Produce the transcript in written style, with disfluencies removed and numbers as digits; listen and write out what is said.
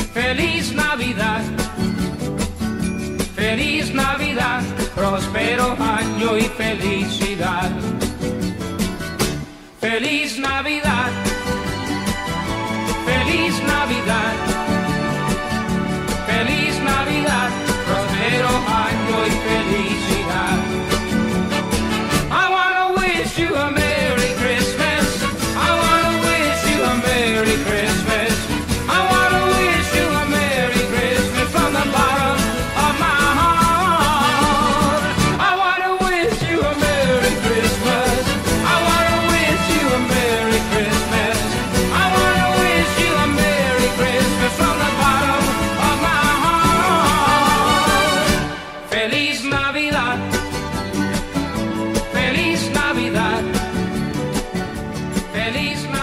Feliz Navidad, feliz Navidad, próspero año y felicidad. Feliz Navidad, feliz Navidad, feliz Navidad, próspero año y felicidad. I wanna wish you a Merry Christmas. I wanna wish you a Merry Christmas. I wanna wish you a Merry Christmas from the bottom of my heart. I wanna wish you a Merry Christmas. I wanna wish you a Merry Christmas. I wanna wish you a Merry Christmas from the bottom of my heart. Feliz Navidad, feliz Navidad, feliz Navidad.